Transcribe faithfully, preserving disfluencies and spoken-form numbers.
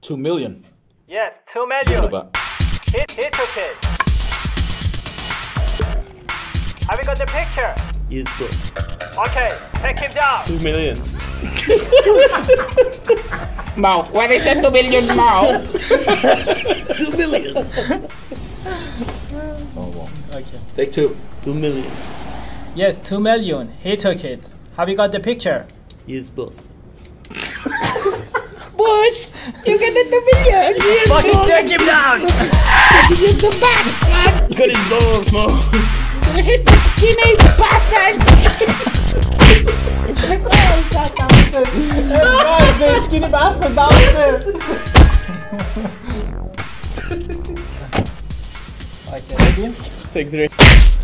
Two million. Yes, two million. About. He, he took it. Have you got the picture? Yes, boss. Okay, take him down. Two million. Mo, where is the two million, Mo? Two million. Okay. Take two. Two million. Yes, two million. He took it. Have you got the picture? Yes, boss. Boss, you get the two million. Yes, Fucking take him down! Get the back, man. Cut his balls, Mo. Gonna hit the skinny bastards. Skinny bastard downstairs. Okay, ready? Take three.